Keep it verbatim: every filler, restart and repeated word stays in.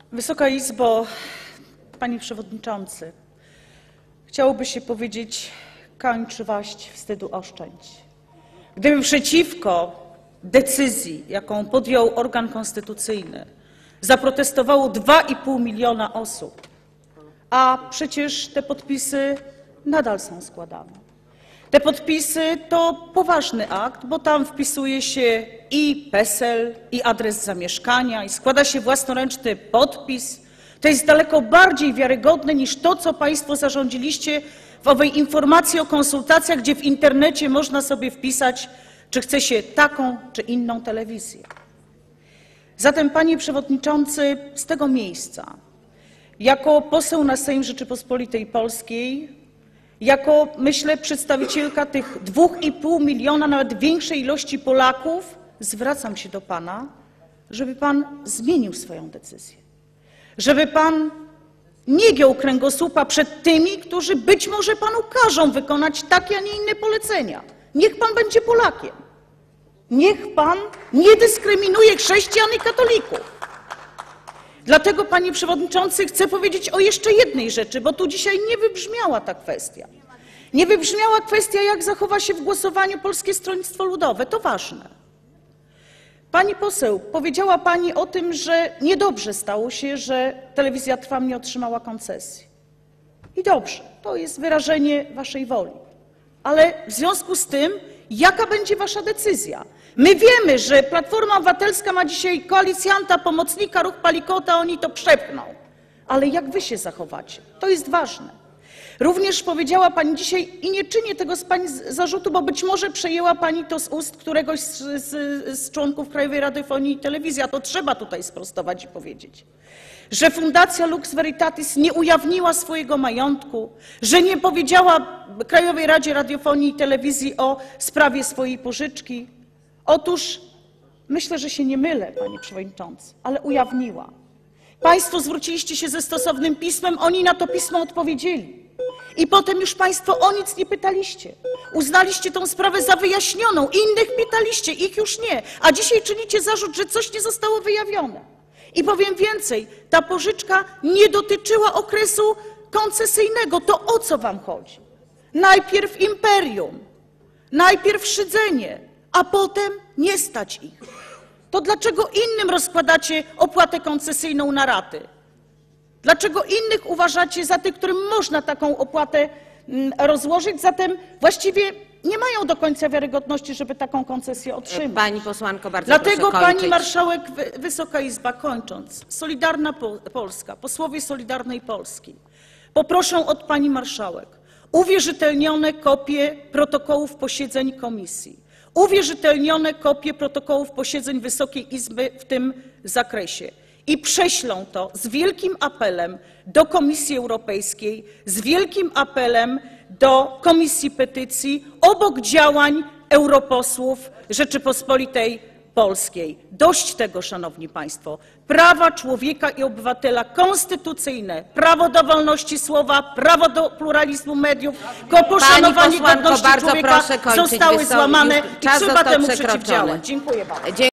Wysoka Izbo, Panie Przewodniczący, chciałoby się powiedzieć: kończ waść, wstydu oszczędź. Gdyby przeciwko decyzji, jaką podjął organ konstytucyjny, zaprotestowało dwa i pół miliona osób, a przecież te podpisy nadal są składane. Te podpisy to poważny akt, bo tam wpisuje się i PESEL, i adres zamieszkania, i składa się własnoręczny podpis. To jest daleko bardziej wiarygodne niż to, co Państwo zarządziliście w owej informacji o konsultacjach, gdzie w internecie można sobie wpisać, czy chce się taką, czy inną telewizję. Zatem, Panie Przewodniczący, z tego miejsca, jako poseł na Sejm Rzeczypospolitej Polskiej, jako, myślę, przedstawicielka tych dwóch i pół miliona, nawet większej ilości Polaków, zwracam się do Pana, żeby Pan zmienił swoją decyzję, żeby Pan nie giął kręgosłupa przed tymi, którzy być może Panu każą wykonać takie, a nie inne polecenia. Niech Pan będzie Polakiem. Niech Pan nie dyskryminuje chrześcijan i katolików. Dlatego, Panie Przewodniczący, chcę powiedzieć o jeszcze jednej rzeczy, bo tu dzisiaj nie wybrzmiała ta kwestia. Nie wybrzmiała kwestia, jak zachowa się w głosowaniu Polskie Stronnictwo Ludowe. To ważne. Pani poseł, powiedziała Pani o tym, że niedobrze stało się, że Telewizja Trwam nie otrzymała koncesji. I dobrze, to jest wyrażenie Waszej woli. Ale w związku z tym, jaka będzie Wasza decyzja? My wiemy, że Platforma Obywatelska ma dzisiaj koalicjanta, pomocnika, ruch Palikota, oni to przepchną. Ale jak Wy się zachowacie? To jest ważne. Również powiedziała Pani dzisiaj, i nie czynię tego z Pani zarzutu, bo być może przejęła Pani to z ust któregoś z, z, z członków Krajowej Radiofonii i Telewizji, a to trzeba tutaj sprostować i powiedzieć, że Fundacja Lux Veritatis nie ujawniła swojego majątku, że nie powiedziała Krajowej Radzie Radiofonii i Telewizji o sprawie swojej pożyczki. Otóż myślę, że się nie mylę, Panie Przewodniczący, ale ujawniła. Państwo zwróciliście się ze stosownym pismem, oni na to pismo odpowiedzieli. I potem już Państwo o nic nie pytaliście. Uznaliście tę sprawę za wyjaśnioną, innych pytaliście, ich już nie. A dzisiaj czynicie zarzut, że coś nie zostało wyjawione. I powiem więcej, ta pożyczka nie dotyczyła okresu koncesyjnego. To o co Wam chodzi? Najpierw imperium, najpierw szydzenie, a potem nie stać ich. To dlaczego innym rozkładacie opłatę koncesyjną na raty? Dlaczego innych uważacie za tych, którym można taką opłatę rozłożyć? Zatem właściwie nie mają do końca wiarygodności, żeby taką koncesję otrzymać. Pani posłanko, bardzo Dlatego, proszę kończyć. Pani Marszałek, Wysoka Izba, kończąc, Solidarna Polska, posłowie Solidarnej Polski poproszą od Pani Marszałek uwierzytelnione kopie protokołów posiedzeń komisji, uwierzytelnione kopie protokołów posiedzeń Wysokiej Izby w tym zakresie i prześlą to z wielkim apelem do Komisji Europejskiej, z wielkim apelem do Komisji Petycji obok działań europosłów Rzeczypospolitej Polskiej. Dość tego, Szanowni Państwo. Prawa człowieka i obywatela konstytucyjne, prawo do wolności słowa, prawo do pluralizmu mediów, do poszanowania godności człowieka zostały złamane i trzeba temu przeciwdziałać. Dziękuję bardzo.